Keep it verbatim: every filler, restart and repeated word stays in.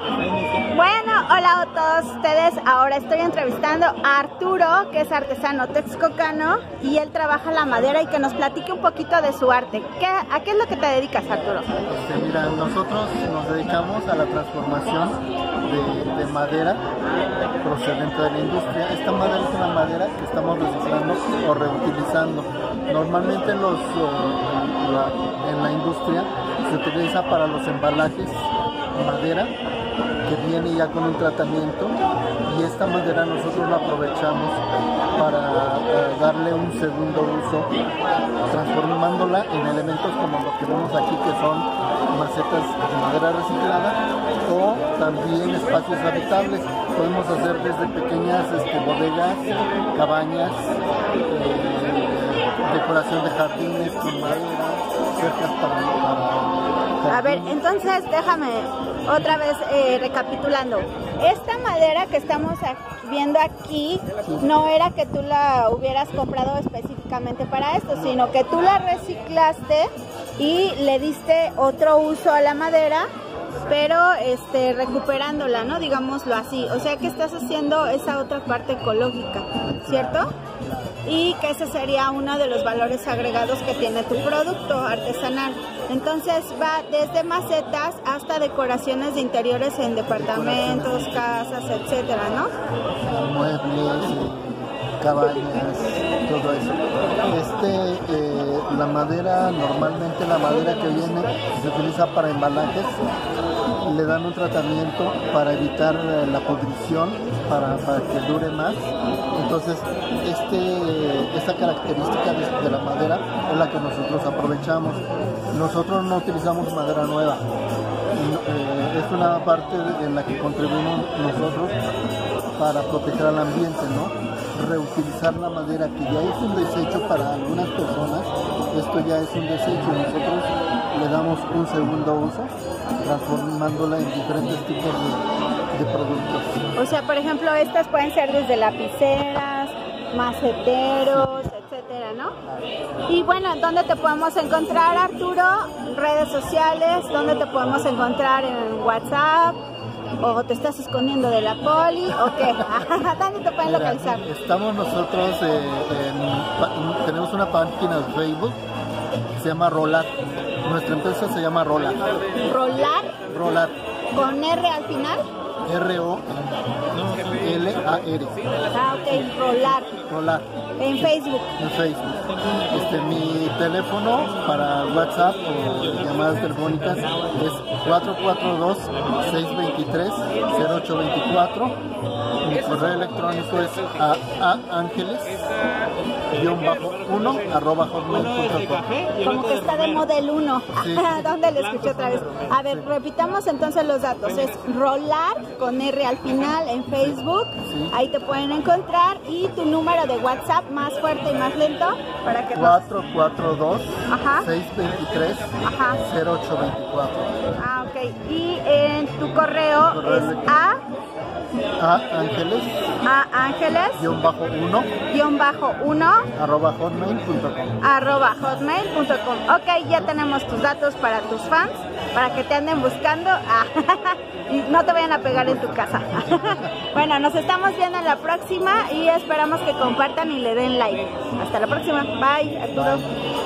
Bueno, hola a todos ustedes. Ahora estoy entrevistando a Arturo, que es artesano texcocano, y él trabaja la madera y que nos platique un poquito de su arte. ¿Qué, ¿A qué es lo que te dedicas, Arturo? Este, mira, nosotros nos dedicamos a la transformación de, de madera procedente de la industria. Esta madera es una madera que estamos reciclando o reutilizando. Normalmente en, los, uh, la, en la industria se utiliza para los embalajes madera que viene ya con un tratamiento, y esta madera nosotros la aprovechamos para uh, darle un segundo uso, transformándola en elementos como lo que vemos aquí, que son macetas de madera reciclada, o también espacios habitables. Podemos hacer desde pequeñas este, bodegas, cabañas, eh, decoración de jardines con madera, cercas para, para A ver, entonces déjame otra vez eh, recapitulando. Esta madera que estamos viendo aquí no era que tú la hubieras comprado específicamente para esto, sino que tú la reciclaste y le diste otro uso a la madera, pero este, recuperándola, ¿no? Digámoslo así. O sea que estás haciendo esa otra parte ecológica, ¿cierto? Y que ese sería uno de los valores agregados que tiene tu producto artesanal. Entonces va desde macetas hasta decoraciones de interiores en departamentos, casas, etcétera, ¿no? Muebles, cabañas, todo eso. Este, eh, la madera, normalmente la madera que viene se utiliza para embalajes, le dan un tratamiento para evitar la pudrición, para, para que dure más. Entonces, este, esta característica de, de la madera es la que nosotros aprovechamos. Nosotros no utilizamos madera nueva, eh, es una parte en la que contribuimos nosotros para proteger al ambiente, ¿no? Reutilizar la madera, que ya es un desecho para algunas personas. Esto ya es un desecho, nosotros le damos un segundo uso, transformándola en diferentes tipos de, de productos. O sea, por ejemplo, estas pueden ser desde lapiceras, maceteros, etcétera, ¿no? Y bueno, ¿dónde te podemos encontrar, Arturo? Redes sociales, ¿dónde te podemos encontrar? ¿En WhatsApp? ¿O te estás escondiendo de la poli? ¿O qué? ¿Dónde te pueden localizar? Estamos nosotros, eh, en, tenemos una página de Facebook, se llama Rolar. Nuestra empresa se llama Rolar. ¿Rolar? Rolar. ¿Con R al final? R O L A R. Ah, ok, Rolar. Rolar. En Facebook. En Facebook. Este, mi teléfono para WhatsApp o llamadas telefónicas es cuatro cuatro dos, seis dos tres, cero ocho dos cuatro. Mi correo electrónico es a, a ángeles uno arroba hotmail punto com. Como que está de moda el uno. Sí. ¿Dónde le escuché otra vez? A ver, sí. Repitamos entonces los datos. Es Rolar con R al final en Facebook. Sí. Ahí te pueden encontrar. Y tu número de WhatsApp más fuerte y más lento para que cuatro cuatro dos, seis dos tres, Ajá. cero ocho dos cuatro. Ah, ok. Y en tu correo, correo es a a ángeles a ángeles guión bajo uno guión bajo uno arroba hotmail punto com arroba hotmail punto com. Ok, ya tenemos tus datos para tus fans, para que te anden buscando ah, y no te vayan a pegar en tu casa. Bueno, nos estamos viendo en la próxima y esperamos que compartan y le den like. Hasta la próxima. Bye, Arturo. Bye.